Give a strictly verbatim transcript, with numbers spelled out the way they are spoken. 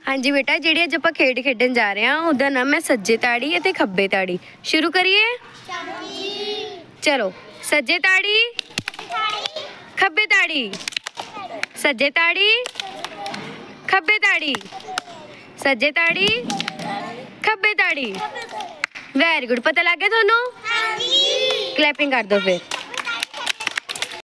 हाँ जी बेटा, जिहड़ी अज आपां खेड खेडन जा रहे हैं उहदा नाम है सज्जे ताड़ी ते खब्बे ताड़ी। शुरू करिए। चलो, सज्जे ताड़ी खब्बे ताड़ी, सज्जे ताड़ी खब्बे ताड़ी, सज्जे ताड़ी खब्बे ताड़ी। वेरी गुड, पता लग गया थोनू? क्लैपिंग कर दो फिर।